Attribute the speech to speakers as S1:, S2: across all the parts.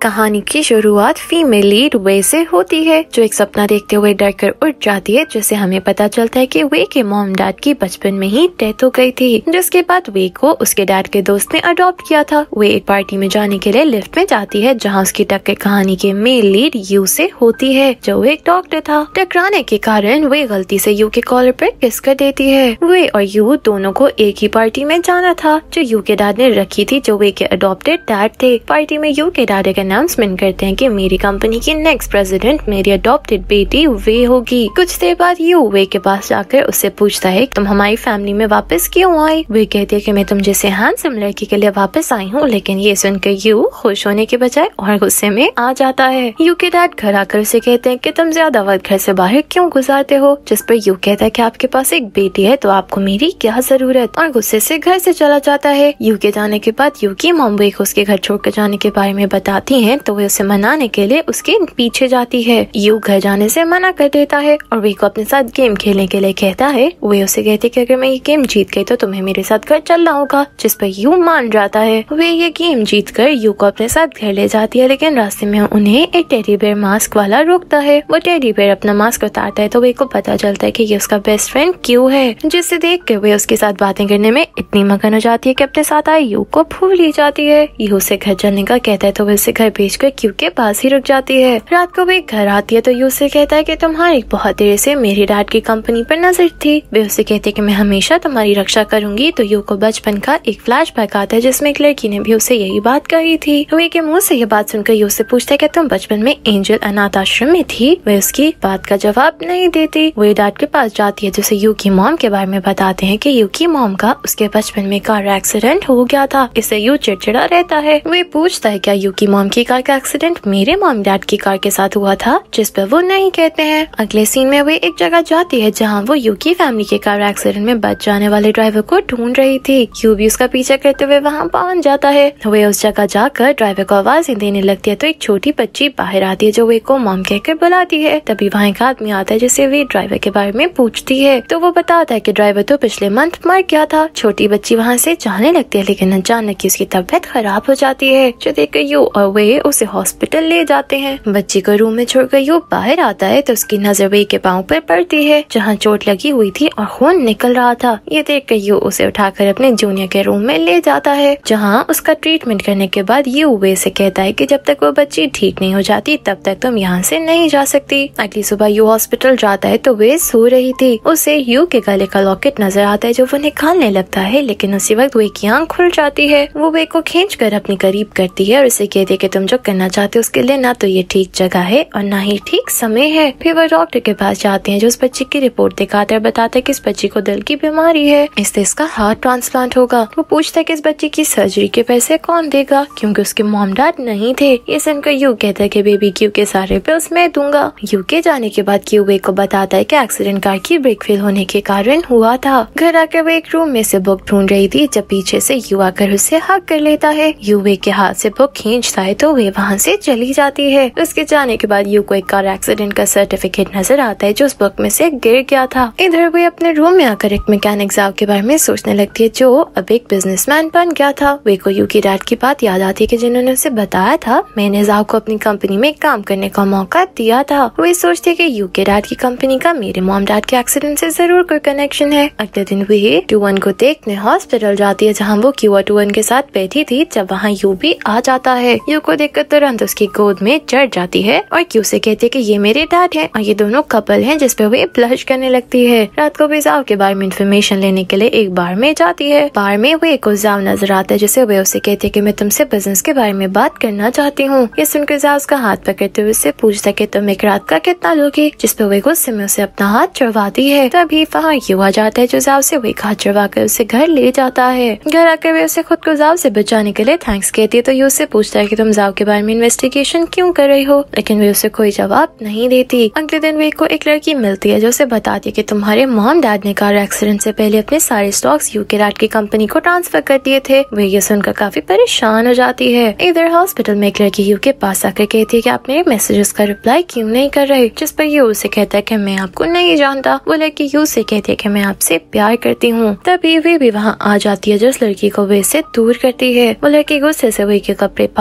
S1: कहानी की शुरुआत फीमेल लीड वे से होती है, जो एक सपना देखते हुए डर कर उठ जाती है, जिससे हमें पता चलता है कि वे के मॉम डैड की बचपन में ही डेथ हो गई थी। जिसके बाद वे को उसके डैड के दोस्त ने अडॉप्ट किया था। वे एक पार्टी में जाने के लिए लिफ्ट में जाती है, जहाँ उसकी टक्कर कहानी के मेल लीड यू से होती है, जो एक डॉक्टर था। टकराने के कारण वे गलती से यू के कॉलर पर किस कर देती है। वे और यू दोनों को एक ही पार्टी में जाना था, जो यू के डैड ने रखी थी, जो वे के अडॉप्टेड डैड थे। पार्टी में यू के डैड अनाउंसमेंट करते हैं कि मेरी कंपनी की नेक्स्ट प्रेसिडेंट मेरी अडॉप्टेड बेटी वे होगी। कुछ देर बाद यू वे के पास जाकर उससे पूछता है, तुम हमारी फैमिली में वापस क्यों आई? वे कहती है कि मैं तुम जैसे हैंडसम लड़की के लिए वापस आई हूँ। लेकिन ये सुनकर यू खुश होने के बजाय और गुस्से में आ जाता है। यू के डैड घर आकर उसे कहते हैं कि तुम ज्यादा वक्त घर से बाहर क्यों गुजारते हो? जिस पर यू कहता है कि आपके पास एक बेटी है तो आपको मेरी क्या जरूरत, और गुस्से से घर से चला जाता है। यू के जाने के बाद यू की मॉम वे को उसके घर छोड़कर जाने के बारे में बताती है, तो वे उसे मनाने के लिए उसके पीछे जाती है। यू घर जाने से मना कर देता है और वे को अपने साथ गेम खेलने के लिए कहता है। वे उसे कहती है कि अगर मैं ये गेम जीत गई तो तुम्हें मेरे साथ घर चलना होगा, जिस पर यू मान जाता है। वे ये गेम जीत कर यू को अपने साथ घर ले जाती है, लेकिन रास्ते में उन्हें एक टेडी बेयर मास्क वाला रोकता है। वो टेडी बेयर अपना मास्क उतारता है तो वे को पता चलता है कि ये उसका बेस्ट फ्रेंड क्यू है, जिसे देख कर वे उसके साथ बातें करने में इतनी मगन हो जाती है कि अपने साथ आए यू को भूल ही जाती है। यू से घर चलने का कहता है तो वे उसे घर भेजकर क्यू के पास ही रुक जाती है। रात को वे घर आती है तो यू से कहता है कि तुम्हारी बहुत देर से मेरी डैड की कंपनी पर नजर थी। वे उसे कहते हैं कि मैं हमेशा तुम्हारी रक्षा करूंगी। तो यू को बचपन का एक फ्लैशबैक आता है, जिसमें एक लड़की ने भी उसे यही बात कही थी। वे के मुंह से ये बात सुनकर यू से पूछता है कि तुम बचपन में एंजल अनाथ आश्रम में थी? वे उसकी बात का जवाब नहीं देती। वे डैड के पास जाती है, जिसे यू की मॉम के बारे में बताते हैं कि यू की मॉम का उसके बचपन में कार एक्सीडेंट हो गया था। इससे यू चिड़चिड़ा रहता है। वे पूछता है क्या यू की मॉम की कार का एक्सीडेंट मेरे मॉम डैड की कार के साथ हुआ था, जिस पर वो नहीं कहते हैं। अगले सीन में वे एक जगह जाती है जहाँ वो यू की फैमिली के कार एक्सीडेंट में बच जाने वाले ड्राइवर को ढूंढ रही थी। यू भी उसका पीछा करते हुए वहाँ पहुँच जाता है। वे उस जगह जाकर ड्राइवर को आवाजें देने लगती है तो एक छोटी बच्ची बाहर आती है, जो वे को मॉम कहकर बुलाती है। तभी वहाँ एक आदमी आता है, जिससे वे ड्राइवर के बारे में पूछती है, तो वो बताता है कि ड्राइवर तो पिछले मंथ मर गया था। छोटी बच्ची वहाँ से जाने लगती है, लेकिन अचानक की उसकी तबीयत खराब हो जाती है, जो देखकर यू और वे उसे हॉस्पिटल ले जाते हैं। बच्ची को रूम में छोड़कर यू बाहर आता है तो उसकी नजर वे के पाँव पर पड़ती है, जहाँ चोट लगी हुई थी और खून निकल रहा था। ये देखकर यू उसे उठाकर अपने जूनियर के रूम में ले जाता है, जहाँ उसका ट्रीटमेंट करने के बाद यू वे से कहता है कि जब तक वो बच्ची ठीक नहीं हो जाती तब तक तुम यहाँ से नहीं जा सकती। अगली सुबह यू हॉस्पिटल जाता है तो वे सो रही थी। उसे यू के गले का लॉकेट नजर आता है, जो वो निकालने लगता है, लेकिन उसी वक्त वे की आंख खुल जाती है। वो वे को खींच कर अपने करीब करती है और उसे कहती है कि तुम जो करना चाहते हो उसके लिए ना तो ये ठीक जगह है और ना ही ठीक समय है। फिर वो डॉक्टर के पास जाते हैं, जो उस बच्ची की रिपोर्ट दिखाता है, बताता है कि इस बच्ची को दिल की बीमारी है, इससे इसका हार्ट ट्रांसप्लांट होगा। वो पूछता है कि इस बच्ची की सर्जरी के पैसे कौन देगा, क्योंकि उसके मॉम डैड नहीं थे। ये सुनकर यू कहता है कि बेबी क्यू के सारे बिल्स मैं दूंगा। यू के जाने के बाद क्यू वे को बताता है कि एक्सीडेंट कार की ब्रेक फेल होने के कारण हुआ था। घर आकर वो एक रूम में से बुक ढूंढ रही थी, जब पीछे से यू आकर उसे हक कर लेता है। यू वे के हाथ से बुक खींचता है तो वे वहाँ से चली जाती है। उसके जाने के बाद यू को एक कार एक्सीडेंट का सर्टिफिकेट नजर आता है, जो उस बुक में से गिर गया था। इधर वे अपने रूम में आकर एक मैकेनिक जाव के बारे में सोचने लगती है, जो अब एक बिजनेसमैन बन गया था। वे को यू की डैड की बात याद आती है कि जिन्होंने उसे बताया था मैंने जाव को अपनी कंपनी में काम करने का मौका दिया था। वे सोचते हैं कि यू के डैड की कंपनी का मेरे मॉम डैड के एक्सीडेंट से जरूर कोई कनेक्शन है। अगले दिन वे टूवन को देखने हॉस्पिटल जाती है, जहाँ वो क्यू और टूवन के साथ बैठी थी, जब वहाँ यू भी आ जाता है। यू को देखकर तुरंत उसकी गोद में चढ़ जाती है और क्यू से कहती है कि ये मेरे डैड हैं और ये दोनों कपल हैं, जिस पे वे ब्लश करने लगती है। रात को वे जाव के बारे में इन्फॉर्मेशन लेने के लिए एक बार में जाती है। बार में वे को जाव नजर आता है, जिसे वे उसे कहती है कि मैं तुमसे बिजनेस के बारे में बात करना चाहती हूँ। ये सुनकर जाव उसका हाथ पकड़ते हुए उससे पूछता है कि तुम एक रात का कितना लोगे, जिस पे वे गुस्से में उसे अपना हाथ चढ़वाती है। तभी वहाँ यू आ जाता है, जो जाव से वे हाथ चढ़वा कर उसे घर ले जाता है। घर आकर वे उसे खुद को जाव से बचाने के लिए थैंक्स कहती है, तो यू उससे पूछता है कि तुम जाव के बारे में इन्वेस्टिगेशन क्यों कर रही हो, लेकिन वे उसे कोई जवाब नहीं देती। अगले दिन वे को एक लड़की मिलती है, जो उसे बताती है कि तुम्हारे मॉम डैड ने कार एक्सीडेंट से पहले अपने सारे स्टॉक्स यू के डैड की कंपनी को ट्रांसफर कर दिए थे। वे ये सुनकर काफी परेशान हो जाती है। इधर हॉस्पिटल में एक लड़की यू के पास आकर कहती है कि आपने मैसेजेस का रिप्लाई क्यों नहीं कर रहे, जिस पर यू उसे कहता है कि मैं आपको नहीं जानता। वो लड़की यू से कहती है कि मैं आपसे प्यार करती हूँ। तभी वे भी वहाँ आ जाती है, जिस लड़की को वे से दूर करती है। वो लड़की गुस्से से वे के कपड़े फाड़ देती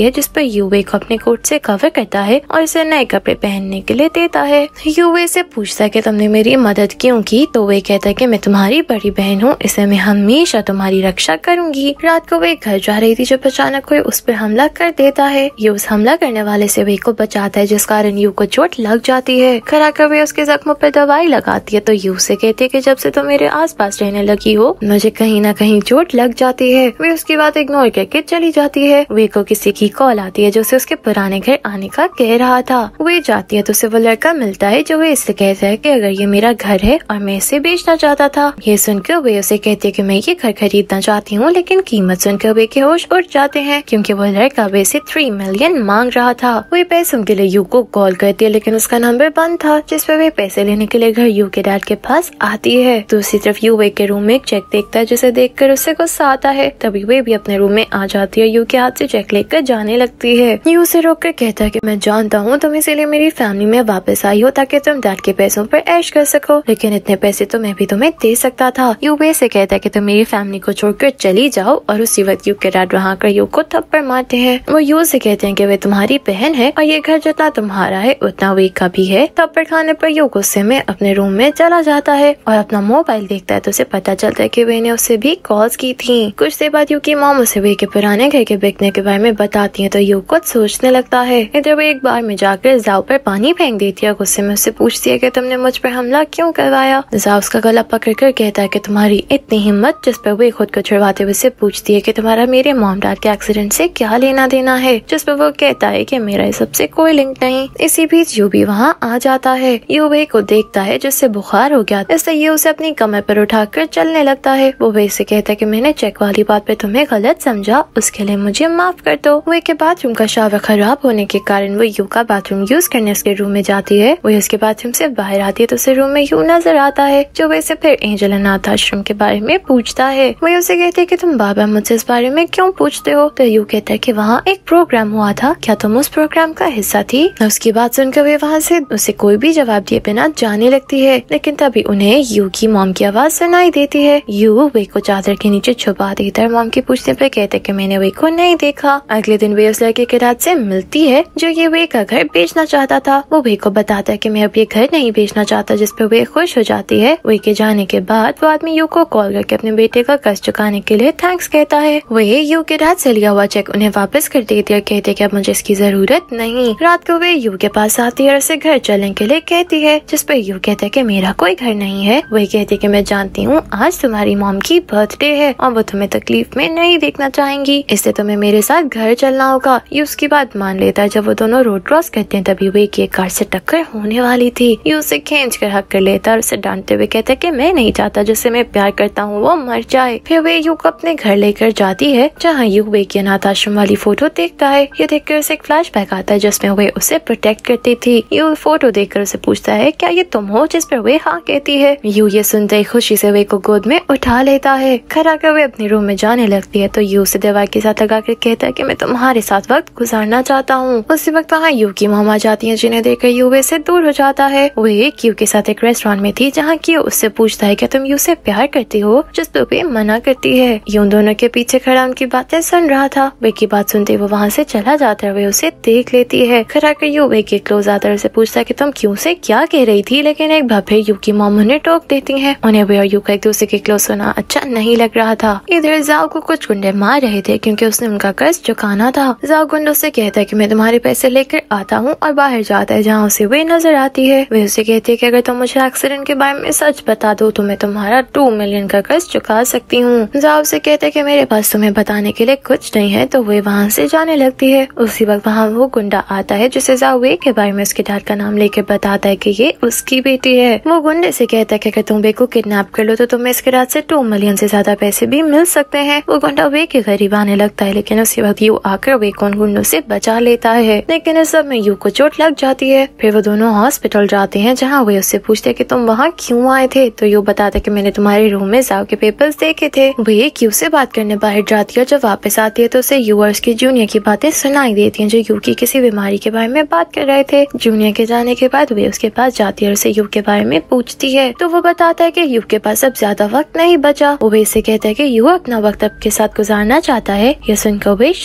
S1: होती है, जिस पर यूवे को अपने कोट से कवर करता है और इसे नए कपड़े पहनने के लिए देता है। यूवे से पूछता है कि तुमने मेरी मदद क्यों की, तो वे कहता है कि मैं तुम्हारी बड़ी बहन हूँ, इसलिए मैं हमेशा तुम्हारी रक्षा करूंगी। रात को वे घर जा रही थी जब अचानक कोई उस पर हमला कर देता है। ये उस हमला करने वाले से वे को बचाता है, जिस कारण यू को चोट लग जाती है। कराकर वे उसके जख्मों पर दवाई लगाती है, तो यू से कहती है कि जब से तुम मेरे आसपास रहने लगी हो मुझे कहीं ना कहीं चोट लग जाती है। वे उसकी बात इग्नोर करके चली जाती है। वे को किसी की कॉल आती है जो उसे उसके पुराने घर आने का कह रहा था। वे जाती है तो उसे वो लड़का मिलता है जो वे इससे कहता है कि अगर ये मेरा घर है और मैं इसे बेचना चाहता था। ये सुनकर वे उसे कहती है कि मैं ये घर खरीदना चाहती हूँ, लेकिन कीमत सुनकर वे के होश उड़ जाते हैं क्योंकि वो लड़का वे से 3 मिलियन मांग रहा था। वे पैसों के लिए यू को कॉल करती है, लेकिन उसका नंबर बंद था, जिस पर वे पैसे लेने के लिए घर यू के डैड के पास आती है। दूसरी तरफ यू वे के रूम में एक चेक देखता है, जिसे देखकर उससे गुस्सा आता है। तभी वे भी अपने रूम में आ जाती है, यू के हाथ से चेक लेकर जाने लगती है। यू उसे रोक कर कहता है कि मैं जानता हूँ तुम इसीलिए मेरी फैमिली में वापस आई हो ताकि तुम डैड के पैसों पर ऐश कर सको, लेकिन इतने पैसे तो मैं भी तुम्हें दे सकता था। यू वे से कहता है कि तुम मेरी फैमिली को छोड़कर चली जाओ, और उसी वक्त यू के डैड वहाँ कर यू को थप्पड़ मारते हैं। वो यू से कहते हैं कि वे तुम्हारी बहन है और ये घर जितना तुम्हारा है उतना वे का भी है। थप्पड़ खाने पर यू गुस्से में अपने रूम में चला जाता है और अपना मोबाइल देखता है, तो उसे पता चलता है कि वे ने उससे भी कॉल्स की थी। कुछ देर बाद यू की मॉम उसे वे के पुराने घर के बिकने के बारे में बताती है, तो यू कुछ सोचने लगता है। इधर वो एक बार में जाकर जाओ पर पानी फेंक देती है। गुस्से में उससे पूछती है कि तुमने मुझ पर हमला क्यों करवाया। जाओ उसका गला पकड़ कर कहता है कि तुम्हारी इतनी हिम्मत, जिस पर वे खुद को छुड़वाते हुए पूछती है कि तुम्हारा मेरे मॉम डैड के एक्सीडेंट से क्या लेना देना है, जिस पर वो कहता है कि मेरा इस सबसे कोई लिंक नहीं। इसी बीच यू भी वहाँ आ जाता है। यू वे को देखता है जिससे बुखार हो गया, इससे ये उसे अपनी कमर पर उठाकर चलने लगता है। वो वे से कहता है कि मैंने चेक वाली बात पे तुम्हें गलत समझा, उसके लिए मुझे माफ कर दो। वे के बाथरूम का शावर खराब होने के कारण वो यू का बाथरूम यूज करने उसके रूम में जाती है। वो उसके बाथरूम से बाहर आती है तो उसे रूम में यू नजर आता है, जो वैसे फिर एंजल अनाथ आश्रम के बारे में पूछता है। वो उसे कहते है कि तुम बाबा मुझसे इस बारे में क्यों पूछते हो, तो यू कहता है कि वहाँ एक प्रोग्राम हुआ था, क्या तुम उस प्रोग्राम का हिस्सा थी। उसकी बात सुनकर वे वहाँ से उसे कोई भी जवाब दिए बिना जाने लगती है, लेकिन तभी उन्हें यू की मॉम की आवाज सुनाई देती है। यू वे को चादर के नीचे छुपा देता है। मॉम की पूछने पर कहते कि मैंने वे को नहीं देखा। अगले दिन वे उस लड़के के डैड से मिलती है जो ये वे का घर बेचना चाहता था। वो वे को बताता है कि मैं अब ये घर नहीं बेचना चाहता, जिस पर वे खुश हो जाती है। वे के जाने के बाद वो आदमी यू को कॉल करके अपने बेटे का कर्ज चुकाने के लिए थैंक्स कहता है। वे यू के डैड से लिया हुआ चेक उन्हें वापस कर देती है, कहते कि अब मुझे इसकी जरूरत नहीं। रात को वे यू के पास आती है और उसे घर चलने के लिए कहती है, जिस पर यू कहता है कि मेरा कोई घर नहीं है। वही कहती है कि मैं जानती हूँ आज तुम्हारी मॉम की बर्थडे है और वो तुम्हें तकलीफ में नहीं देखना चाहेंगी, इसलिए तुम्हें मेरे साथ घर चलना होगा। यू उसकी बात मान लेता है। जब वो दोनों रोड क्रॉस करते हैं तभी वे की एक कार से टक्कर होने वाली थी। यू उसे खींच कर हक कर लेता है और उसे डांटते हुए कहता है कि मैं नहीं चाहता जिससे मैं प्यार करता हूँ वो मर जाए। फिर वे यू को अपने घर लेकर जाती है, जहाँ यू वे की अनाथ आश्रम वाली फोटो देखता है। ये देखकर उसे एक फ्लैशबैक आता है जिसमें वे उसे प्रोटेक्ट करती थी। यू फोटो देखकर उसे पूछता है क्या ये तुम हो, जिस पर वे हाँ कहती है। यू ये सुनते ही खुशी से वे को गोद में उठा लेता है। खड़ा कर वे अपने रूम में जाने लगती है तो यू उसे दीवार के साथ लगा कर कहता है कि मैं तुम्हारे साथ वक्त गुजारना चाहता हूँ। उसी वक्त वहाँ यू की मॉम आ जाती है, जिन्हें देखकर यू वे से दूर हो जाता है। वे यू के साथ एक रेस्टोरेंट में थी, जहाँ की उससे पूछता है कि तुम यू से प्यार करती हो, जिस पर वे मना करती है। यू दोनों के पीछे खड़ा उनकी बातें सुन रहा था। वे की बात सुनते वो वहाँ से चला जाता है। वे उसे देख लेती है। खड़ा कर यू वे के क्लोज आता है, उसे पूछता है कि तुम क्यों से क्या कह रही थी, लेकिन एक बार फिर यू की मॉम उन्हें टोक देती है। उन्हें वे और यू का एक दूसरे के क्लोज होना अच्छा नहीं लग रहा था। इधर जाओ को कुछ गुंडे मार रहे थे क्योंकि उसने उनका कर्ज चुकाना था। जाओ गुंडों से कहता है कि मैं तुम्हारे पैसे लेकर आता हूँ और बाहर जाता है, जहाँ उसे वे नजर आती है। वे उसे कहती है कि अगर तुम मुझे एक्सीडेंट के बारे में सच बता दो तो मैं तुम्हारा 2 मिलियन का कर्ज चुका सकती हूँ। जाओ उसे कहते हैं कि मेरे पास तुम्हें बताने के लिए कुछ नहीं है, तो वे वहाँ से जाने लगती है। उसी वक्त वहाँ वो गुंडा आता है जिसे जाओ वे के बारे में उसके डैड का नाम लेकर बताता है कि ये उसकी बेटी है। वो गुंडे से कहता है कि अगर तुम वे को किडनैप कर लो तो तुम्हें इसके डैड से 2 मिलियन से ज्यादा पैसे भी मिल सकते हैं। वो गुंडा वे के करीब आने लगता है, लेकिन उसी वक्त यू आकर वे को उन गुंडों से बचा लेता है। लेकिन इस सब में यू को चोट लग जाती है। फिर वो दोनों हॉस्पिटल जाते हैं, जहाँ वे उससे पूछते हैं कि तुम वहाँ क्यों आए थे, तो यू बताता है कि मैंने तुम्हारे रूम में जाओ के पेपर्स देखे थे। वे क्यू से बात करने बाहर जाती है। जब वापस आती है तो उसे यू और उसकी जूनियर की बातें सुनाई देती हैं, जो यू की किसी बीमारी के बारे में बात कर रहे थे। जूनियर के जाने के बाद वे उसके पास जाती है और उसे यू के बारे में पूछती है, तो वो बताता है कि यू के पास अब ज्यादा वक्त नहीं बचा। वो वे से कहता है कि यू अपना वक्त आपके साथ गुजारना चाहता है। यह सुनकर वे शॉक्ड हो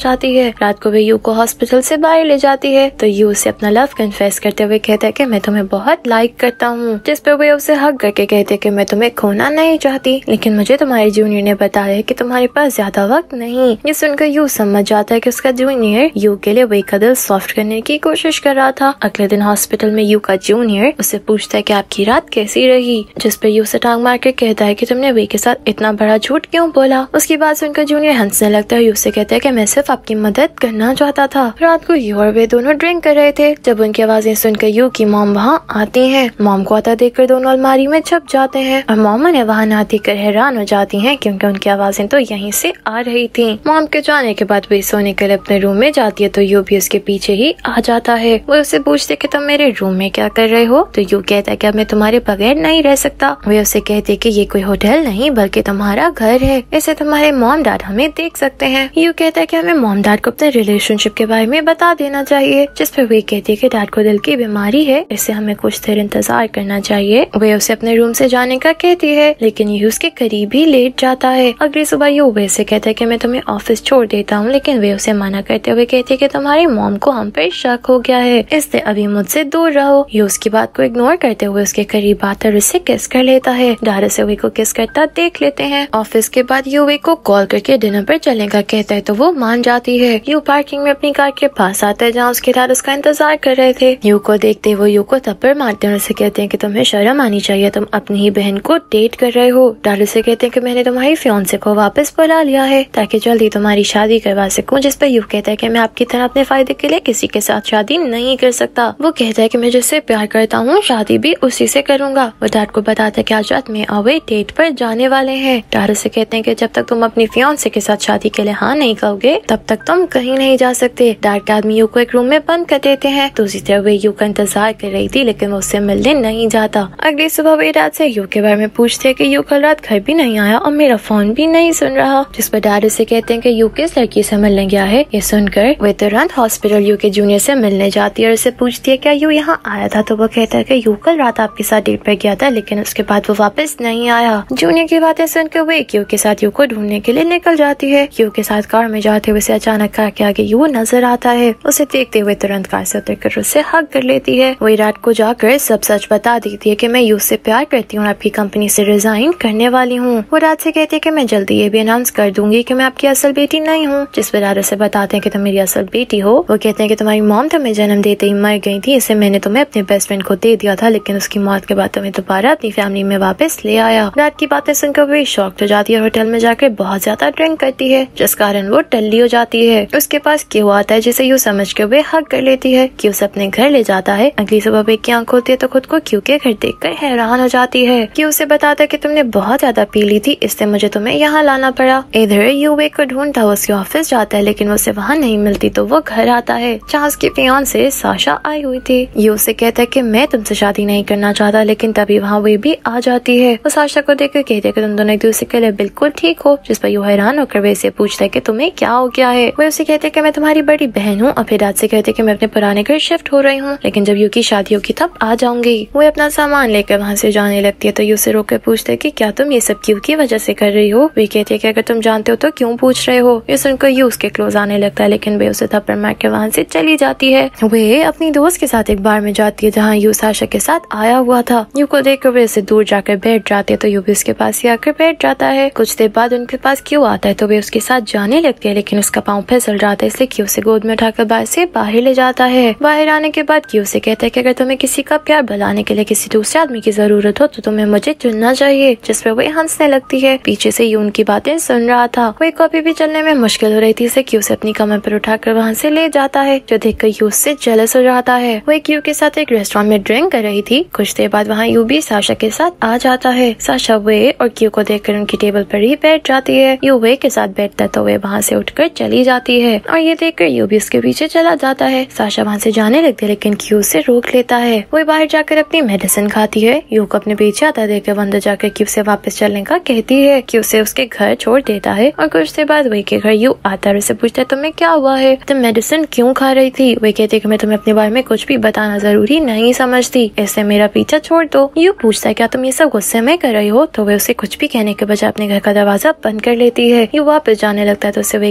S1: चाहती है। रात को वे यू को हॉस्पिटल से बाहर ले जाती है तो यू उसे अपना लव कन्फेस करते हुए कहता है कि मैं तुम्हें बहुत लाइक करता हूँ, जिस पर वे उसे हक करके कहते हैं कि मैं तुम्हें खोना नहीं चाहती, लेकिन मुझे तुम्हारे जूनियर ने बताया है कि तुम्हारे पास ज्यादा वक्त नहीं। ये सुनकर यू समझ जाता है कि उसका जूनियर यू के लिए वे का दिल सॉफ्ट करने की कोशिश कर रहा था। अगले दिन हॉस्पिटल में यू का जूनियर उससे पूछता है कि आपकी रात कैसी रही, जिस पर यू से टांग मार के कहता है कि तुमने वे के साथ इतना बड़ा झूठ क्यों बोला। उसकी बात सुनकर जूनियर हंसने लगता है। यू से कहता है कि मैं सिर्फ आपकी मदद करना चाहता था। रात को यू और वे दोनों ड्रिंक कर रहे थे जब उनकी आवाजें सुनकर यू की मॉम वहाँ आती है। मॉम को आता देखकर दोनों अलमारी में छुप जाते हैं और मॉम उन्हें वहाँ ना देखकर हैरान हो जाती हैं क्योंकि उनकी आवाजें तो यहीं से आ रही थी। मॉम के जाने के बाद वे सोने के लिए अपने रूम में जाती है तो यू भी उसके पीछे ही आ जाता है। वो उससे पूछते कि तुम मेरे रूम में क्या कर रहे हो, तो यू कहता है कि अब मैं तुम्हारे बगैर नहीं रह सकता। वे उससे कहते कि ये कोई होटल नहीं बल्कि तुम्हारा घर है, इसे तुम्हारे मॉम डैड हमें देख सकते हैं। यू कहता है कि हमें मॉम डैड को अपने रिलेशनशिप के बारे में बता देना चाहिए, जिस पर वे कहती है कि डैड को दिल की बीमारी है, इससे हमें कुछ देर इंतजार करना चाहिए। वे उसे अपने रूम से जाने का कहती है लेकिन यू उसके करीब ही लेट जाता है। अगली सुबह यू वे से कहता है कि मैं तुम्हें ऑफिस छोड़ देता हूँ, लेकिन वे उसे मना करते हुए कहती है कि तुम्हारी मॉम को हम पर शक हो गया है, इससे अभी मुझसे दूर रहो। यू उसकी बात को इग्नोर करते हुए उसके करीब आकर उससे किस कर लेता है। डायरेक्ट से वे को किस करता देख लेते हैं। ऑफिस के बाद यू वे को कॉल करके डिनर पर चलने का कहता है तो वो मान जाती है। यू पार्किंग में अपनी कार के पास आता है जहाँ उसके डैड उसका इंतजार कर रहे थे। यू को देखते वो यू को थप्पड़ मारते हैं और उसे कहते हैं कि तुम्हें शर्म आनी चाहिए, तुम अपनी ही बहन को डेट कर रहे हो। डैड उसे कहते हैं कि मैंने तुम्हारी फियांसे को वापस बुला लिया है ताकि जल्दी तुम्हारी शादी करवा सकूं, जिस पर यू कहता है कि मैं आपकी तरह अपने फायदे के लिए किसी के साथ शादी नहीं कर सकता। वो कहता है कि मैं जिससे प्यार करता हूँ शादी भी उसी से करूंगा। वो डैड को बताता है कि आज रात में अवे डेट पर जाने वाले हैं। डैड उसे कहते हैं कि जब तक तुम अपनी फियांसे के साथ शादी के लिए हाँ नहीं कहोगे तब तक तुम कहीं नहीं जा सकते। डैड के आदमी यू को एक रूम में बंद कर देते हैं। दूसरी तरफ वे यू का इंतजार कर रही थी लेकिन वो उससे मिलने नहीं जाता। अगली सुबह वे डैड से यू के बारे में पूछते हैं कि यू कल रात घर भी नहीं आया और मेरा फोन भी नहीं सुन रहा, जिस पर डैड उसे कहते हैं कि यू किस लड़की से मिलने गया है। ये सुनकर वे तुरंत हॉस्पिटल यू के जूनियर से मिलने जाती है और उसे पूछती है क्या यू यहाँ आया था, तो वो कहता है कि यू कल रात आपके साथ डेट पर गया था लेकिन उसके बाद वो वापस नहीं आया। जूनियर की बातें सुनकर वे यू के साथ यू को ढूंढने के लिए निकल जाती है। यू के साथ कार में जाते हुए अचानक कार के आगे यू नजर आता है। उसे देखते हुए तुरंत कार से उतरकर उससे हक कर लेती है। वही रात को जाकर सब सच बता देती है कि मैं यू से प्यार करती हूँ और आपकी कंपनी से रिजाइन करने वाली हूँ। वो रात से कहती है कि मैं जल्दी ये भी अनाउंस कर दूंगी कि मैं आपकी असल बेटी नहीं हूँ, जिस पर रात से बताते हैं कि तुम मेरी असल बेटी हो। वो कहते हैं कि तुम्हारी मॉम तुम्हें जन्म देते ही मर गई थी, इसे मैंने तुम्हें अपने बेस्ट फ्रेंड को दे दिया था लेकिन उसकी मौत के बाद तुम्हें दोबारा अपनी फैमिली में वापस ले आया। रात की बातें सुनकर वे शॉक्ड हो जाती है और होटल में जाकर बहुत ज्यादा ड्रिंक करती है जिस कारण वो टल्ली हो जाती है। उसके पास क्यू आता है जिसे यू समझ कर वे हक कर लेती है। क्यू से अपने घर ले जाता है। अगली सुबह वे की आंख खोलती है तो खुद को क्यू के घर देखकर हैरान हो जाती है। क्यू से बताता है कि तुमने बहुत ज्यादा पी ली थी इससे मुझे तुम्हें यहाँ लाना पड़ा। इधर यू वे को ढूंढता हुआ उसके ऑफिस जाता है लेकिन वो उसे वहाँ नहीं मिलती तो वो घर आता है जहाँ उसकी फियांसे साशा आई हुई थी। यू उसे कहता है कि मैं तुमसे शादी नहीं करना चाहता लेकिन तभी वहाँ वे भी आ जाती है। वो साशा को देखकर कहते हैं कि तुम दोनों एक दूसरे के लिए बिल्कुल ठीक हो, जिस पर यू हैरान होकर वे से पूछता है कि तुम्हें क्या हो गया है। वे उसे कहते हैं कि मैं तुम्हारी बड़ी बहन हूँ और फिर रात से कहते हैं कि मैं अपने पुराने घर शिफ्ट हो रही हूँ लेकिन जब यू की शादी होगी तब आ जाऊंगी। वो अपना सामान लेकर वहाँ से जाने लगती है तो यू से रोककर पूछते है कि क्या तुम ये सब क्यू की वजह से कर रही हो। वे कहते हैं कि अगर तुम जानते हो तो क्यों पूछ रहे हो। ये सुनकर यू उसके क्लोज आने लगता है लेकिन वे उसे थप्पड़ मार के वहाँ से चली जाती है। वे अपनी दोस्त के साथ एक बार में जाती है जहाँ यू साशा के साथ आया हुआ था। यू को देखकर वे उसे दूर जाकर बैठ जाते है तो यू भी उसके पास ही आकर बैठ जाता है। कुछ देर बाद उनके पास क्यू आता है तो वे उसके साथ जाने लगते हैं लेकिन उसका पाँव फिसल जाता है इसलिए क्यू से गोद में उठाकर बाहर से बाहर ले जाता है। बाहर आने के बाद क्यू से कहता है कि अगर तुम्हें किसी का प्यार बुलाने के लिए किसी दूसरे आदमी की जरूरत हो तो तुम्हें मुझे चुनना चाहिए, जिस पर वे हंसने लगती है। पीछे से यू उनकी बातें सुन रहा था। वे कभी भी चलने में मुश्किल हो रही थी इसे क्यू से अपनी कमर पर उठाकर वहाँ से ले जाता है जो देखकर यू उससे जेलस हो जाता है। वो क्यू के साथ एक रेस्टोरेंट में ड्रिंक कर रही थी। कुछ देर बाद वहाँ यू भी साशा के साथ आ जाता है। साशा वे और क्यू को देखकर उनकी टेबल पर ही बैठ जाती है। यू वे के साथ बैठता तो वे वहाँ से उठकर चली जाती है और ये देखकर यू भी उसके पीछे चला जाता है। साशा वहाँ से जाने लगती है लेकिन क्यू से रोक लेता है। वो बाहर जाकर अपनी मेडिसिन खाती है। यू को अपने पीछे आता देखकर अंदर जाकर क्यू से वापस चलने का कहती है। क्यू से उसके घर छोड़ देता है और कुछ देर बाद वे के घर यू आता है। उसे पूछता है तुम्हें क्या हुआ है, तुम मेडिसिन क्यों खा रही थी। वे कहते कि मैं तुम्हें अपने बारे में कुछ भी बताना जरूरी नहीं समझती, ऐसे मेरा पीछा छोड़ दो। यू पूछता है क्या तुम ये सब गुस्से में कर रही हो, तो वे उसे कुछ भी कहने के बजाय अपने घर का दरवाजा बंद कर लेती है। यू वापस जाने लगता है तो उसे वे के चलाने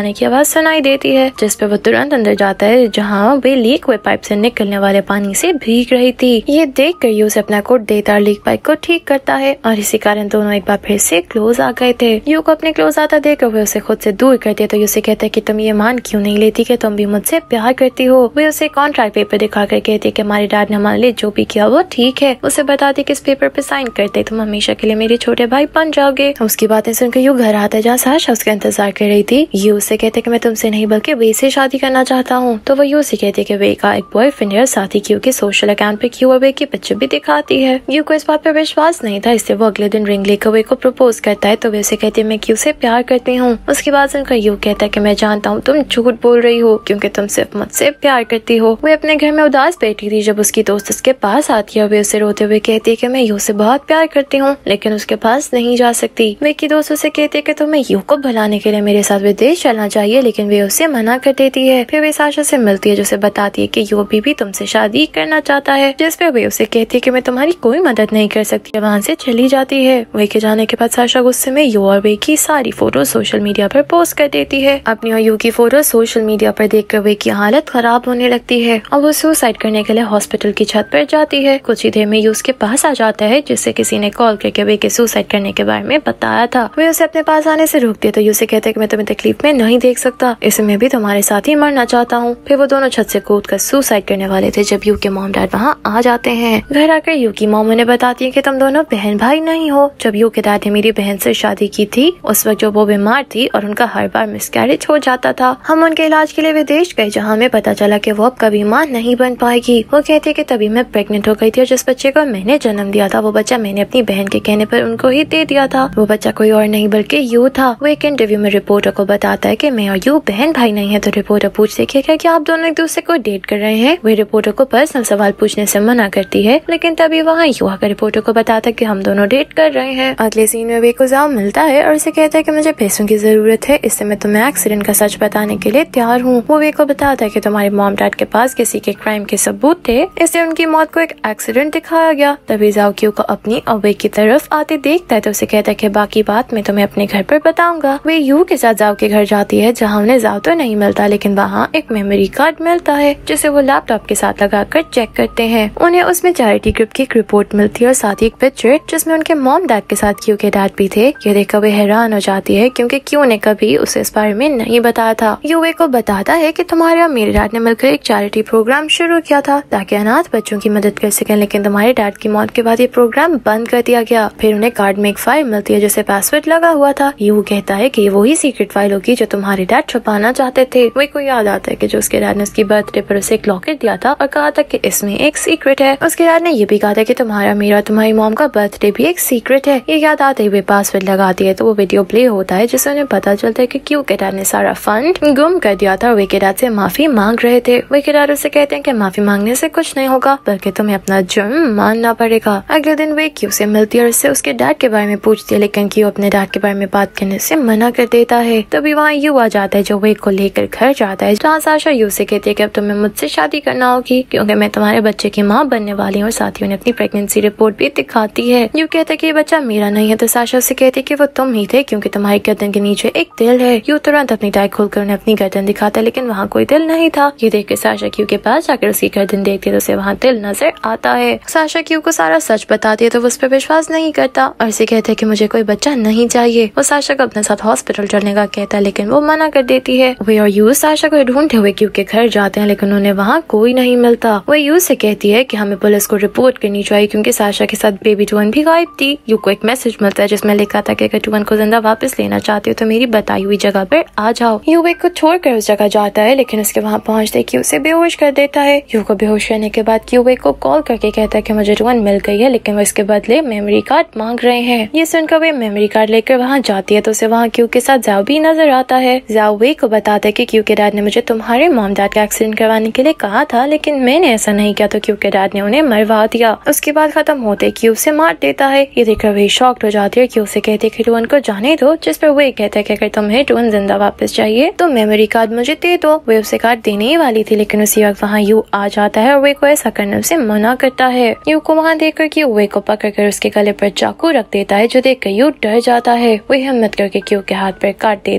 S1: जाने की आवाज सुनाई देती है, जिस पे वो तुरंत अंदर जाता है जहाँ वे लीक हुए पाइप से निकलने वाले पानी से भीग रही थी। ये देख कर यू से अपना कोट देता और लीक पाइप को ठीक करता है और इसी कारण दोनों एक बार फिर से क्लोज आ गए थे। यू को अपने क्लोज आता देख वे उसे खुद से दूर करती है तो यू से कहता है कि तुम ये मान क्यों नहीं लेती कि तुम भी मुझसे प्यार करती हो। वे उसे कॉन्ट्रैक्ट पेपर दिखा कर कहती है कि हमारे डैड ने हमारे लिए जो भी किया वो ठीक है। उसे बताती कि इस पेपर पे साइन करते तुम हमेशा के लिए मेरे छोटे भाई बन जाओगे। उसकी बातें सुनकर यू घर आता है जहाँ साशा उसका इंतजार कर रही थी। यू उससे कहते कि मैं तुमसे नहीं बल्कि वे से शादी करना चाहता हूँ। तो वो यू से कहती है कि वे का एक बॉयफ्रेंड है, साथ ही क्यू के सोशल अकाउंट पे क्यू और वे के बच्चे भी दिखाती है। यू को इस बात पर विश्वास नहीं था, इसलिए वो अगले दिन रिंग लेकर वे को प्रपोज करता है। तो वे उसे कहती है मैं क्यू से प्यार करती हूँ। उसके बाद सुनकर यू कहता है कि मैं जानता हूँ तुम झूठ बोल रही हो क्योंकि तुम सिर्फ मुझसे प्यार करती हो। वे अपने घर में उदास बैठी थी जब उसकी दोस्त उसके पास आती है। वे उसे रोते हुए कहती है कि मैं यू से बहुत प्यार करती हूँ लेकिन उसके पास नहीं जा सकती। वे की दोस्त उसे कहती है कि तुम्हें यू को भुलाने के लिए मेरे साथ विदेश चलना चाहिए, लेकिन वे उसे मना कर देती है। फिर वे साशा से मिलती है जो उसे बताती है कि यू अभी भी तुमसे शादी करना चाहता है, जिस पे वे उसे कहती है कि मैं तुम्हारी कोई मदद नहीं कर सकती। वहाँ से चली जाती है। वे के जाने के बाद साशा गुस्से में यू और वे की सारी फोटो सोशल मीडिया पर पोस्ट कर देती है। अपनी और यू की फोटो सोशल मीडिया पर देखकर वे की हालत खराब होने लगती है और वो सुसाइड करने के लिए हॉस्पिटल की छत पर जाती है। कुछ ही देर में यू उसके पास आ जाता है जिससे किसी ने कॉल करके वे के सुसाइड करने के बारे में बताया था। वे उसे अपने पास आने से रोकती है तो यू से कहते हैं कि मैं तुम्हें तकलीफ में नहीं देख सकता, इसमें मैं भी तुम्हारे साथ ही मरना चाहता हूँ। फिर वो दोनों छत से कूदकर सुसाइड करने वाले थे जब यू के मॉम डैड वहाँ आ जाते हैं। घर आकर यू की मॉम उन्हें बताती है कि तुम दोनों बहन भाई नहीं हो। जब यू के डैड ने मेरी बहन से शादी की थी उस वक्त जो वो बीमार थी और उनका हर बार मिसकैरेज हो जाता था, हम उनके इलाज के लिए विदेश गए जहाँ हमें पता चला कि वो अब कभी माँ नहीं बन पाएगी। वो कहती है कि तभी मैं प्रेग्नेंट हो गई थी और जिस बच्चे को मैंने जन्म दिया था वो बच्चा मैंने अपनी बहन के कहने पर उनको ही दे दिया था। वो बच्चा कोई और नहीं बल्कि यू था। वो एक इंटरव्यू में रिपोर्टर को बताता है कि मैं और यू बहन भाई नहीं है। तो रिपोर्टर पूछती है कि क्या आप दोनों एक दूसरे को डेट कर रहे हैं। वे रिपोर्टर को पर्सनल सवाल पूछने से मना करती है, लेकिन तभी वहाँ यू आकर रिपोर्टर को बताता है कि हम दोनों डेट कर रहे हैं। अगले सीन में वे को जाओ मिलता है और उसे कहता है कि मुझे पैसों की जरूरत है, इससे मैं तुम्हें एक्सीडेंट का सच बताने के लिए तैयार हूँ। वो वे को बताता है कि तुम्हारे मॉम डैड के पास किसी के क्राइम के सबूत थे, इससे उनकी मौत को एक एक्सीडेंट दिखाया गया। तभी जाओ क्यू को अपनी और वे की तरफ आते देखता है तो उसे कहता है कि बाकी बात मैं तुम्हें अपने घर पर बताऊंगा। वे यू के साथ जाओ के घर जाती है जहाँ उन्हें जाओ तो नहीं मिलता, लेकिन वहाँ एक मेमोरी कार्ड मिलता है जिसे वो लैपटॉप के साथ लगाकर चेक करते हैं। उन्हें उसमें चैरिटी ग्रुप की एक रिपोर्ट मिलती है और साथ ही एक पिक्चर जिसमें उनके मॉम डैड के साथ क्यू के डैड भी थे। ये देखकर वे हैरान हो जाती है क्योंकि क्यू ने कभी उसे इस बारे में नहीं बताया था। यू वे को बताता है कि तुम्हारे और मेरे डैड ने मिलकर एक चैरिटी प्रोग्राम शुरू किया था ताकि अनाथ बच्चों की मदद कर सकें, लेकिन तुम्हारे डैड की मौत के बाद ये प्रोग्राम बंद कर दिया गया। फिर उन्हें कार्ड में एक फाइल मिलती है जिसे पासवर्ड लगा हुआ था। यू कहता है कि ये वही सीक्रेट फाइल होगी जो तुम्हारे डैड छुपाना चाहते थे। वे को याद आता है कि जो उसके डैड ने उसकी बर्थडे पर उसे एक लॉकेट दिया था और कहा था कि इसमें एक सीक्रेट है। उसके डैड ने ये भी कहा था कि तुम्हारा मेरा तुम्हारी मॉम का बर्थडे भी एक सीक्रेट है। ये याद आते हुए पासवर्ड लगाती है तो वो वीडियो प्ले होता है जिससे उन्हें पता चलता है कि क्यू के डैड ने सारा फंड गुम कर दिया था। वे के डैड से माफी मांग रहे थे। वे के डैड उसे कहते हैं कि माफी मांगने से कुछ नहीं होगा बल्कि तुम्हें अपना जुर्म मानना पड़ेगा। अगले दिन वे क्यू से मिलती है और उससे उसके डैड के बारे में पूछती है, लेकिन क्यू अपने डैड के बारे में बात करने से मना कर देता है। तभी वहाँ यू आ जाता है जो वे को लेकर घर जाता है जहाँ साशा यू से कहती है कि अब तुम्हें मुझसे शादी करना होगी क्योंकि मैं तुम्हारे बच्चे की माँ बनने वाली हूँ। और साथ ही उन्हें अपनी प्रेगनेंसी रिपोर्ट भी दिखाती है। यू कहता है कि ये बच्चा मेरा नहीं है तो साशा से कहती है कि वो तुम ही थे क्योंकि तुम्हारी गर्दन के नीचे एक दिल है। यू तुरंत अपनी टाई खोलकर उन्हें अपनी गर्दन दिखाता है, लेकिन वहाँ कोई दिल नहीं था। ये देख कर साशा क्यू के पास जाकर उसकी गर्दन देखती है तो उसे वहाँ दिल नजर आता है। साशा क्यू को सारा सच बताती है तो वो उस पर विश्वास नहीं करता और उसे कहते है कि मुझे कोई बच्चा नहीं चाहिए। वो साशा को अपने साथ हॉस्पिटल चलने का कहता है लेकिन वो मना कर देती है। वे और यू साशा को ढूंढते हुए क्यू के घर जाते हैं लेकिन उन्हें वहाँ कोई नहीं मिलता। वो यू से कहती है कि हमें पुलिस को रिपोर्ट करनी चाहिए क्योंकि साशा के साथ बेबी टूवन भी गायब थी। यू को एक मैसेज मिलता है जिसमें लिखा था कि अगर टूवन को जिंदा वापस लेना चाहते हो तो मेरी बताई हुई जगह पर आ जाओ। यू वे को छोड़कर उस जगह जाता है लेकिन उसके वहाँ पहुँचते क्यू से बेहोश कर देता है। यू को बेहोश करने के बाद क्यू वे को कॉल करके कहता है कि मुझे टूवन मिल गई है लेकिन वो इसके बदले मेमोरी कार्ड मांग रहे हैं। ये सुनकर वे मेमोरी कार्ड लेकर वहाँ जाती है तो उसे वहाँ क्यू के साथ जाओ भी नजर आता है। जाओ वे को बताता है कि क्यू के डैड ने मुझे तुम्हारे मॉम डैड का एक्सीडेंट करवाने के लिए कहा था लेकिन मैंने ऐसा नहीं किया तो क्यू के डैड ने उन्हें मरवा दिया। उसके बाद खत्म होते क्यू से मार देता है। ये देखकर वे शॉक्ड हो जाती है। क्यू से कहते हैं कि टूवन को जाने दो, जिस पर वे कहते हैं कि अगर तुम्हें टूवन जिंदा वापस चाहिए तो मेमोरी कार्ड मुझे दे दो। वे उसे कार्ड देने ही वाली थी लेकिन उसी वक्त वहाँ यू आ जाता है और वे को ऐसा करने से मना करता है। यू को वहाँ देखकर क्यू वे को पकड़कर उसके गले पर चाकू रख देता है जो देखकर यू डर जाता है। वो हिम्मत करके क्यू के हाथ पर काट देती है जिसका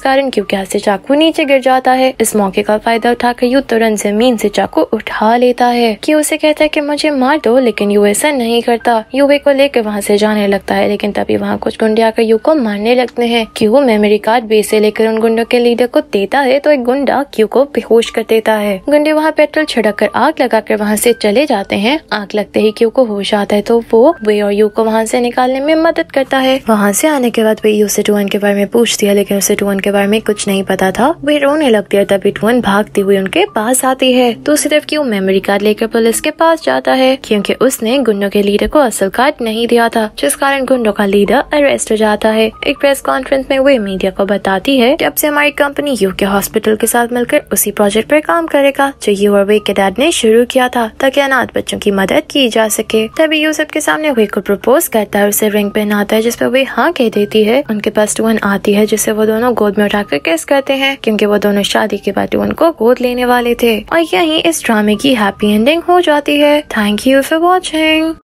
S1: कारण क्यू के हाथ से चाकू नीचे गिर जाता है। इस मौके का फायदा उठाकर यू तुरंत जमीन से चाकू उठा लेता है। क्यू उसे कहता है कि मुझे मार दो, लेकिन यू ऐसा नहीं करता। यू वे को लेकर वहाँ से जाने लगता है, लेकिन तभी वहाँ कुछ गुंडे आकर यू को मारने लगते हैं। क्यू मेमोरी कार्ड बेस से लेकर उन गुंडों के लीडर को देता है तो एक गुंडा क्यू को बेहोश कर देता है। गुंडे वहाँ पेट्रोल छिड़क कर आग लगाकर वहाँ से चले जाते हैं। आग लगते ही क्यू को होश आता है तो वो वे और यू को वहाँ से निकालने में मदद करता है। वहाँ से आने के बाद वे यू से टूअन के बारे में पूछती है, लेकिन उसे टूअन के बारे में कुछ नहीं पता था। वे रोने लगती है, तभी टूअन भागती हुई उनके पास आती है। दूसरी तरफ क्यू मेमोरी कार्ड लेकर पुलिस के पास जाता है, क्योंकि उसने गुंडों के लीडर को असल कार्ड नहीं दिया था, जिस कारण गुंडों का लीडर अरेस्ट हो जाता है। एक प्रेस कॉन्फ्रेंस में वे मीडिया को बताती है कि अब से हमारी कंपनी यू के हॉस्पिटल के साथ मिलकर उसी प्रोजेक्ट पर काम करेगा जो यू और वे के डैड ने शुरू किया था, ताकि अनाथ बच्चों की मदद की जा सके। तभी यू सबके सामने वे को प्रपोज करता है, उसे रिंग पहनाता है जिस पर वे हाँ कह देती है। उनके पास टूअन आती है, जिसे वो दोनों गोद में उठाकर किस करते हैं, क्योंकि वो दोनों शादी के बाद टूअन को गोद लेने वाले थे। और यहीं इस ड्रामे की हैप्पी एंडिंग हो जाती है। Thank you for watching.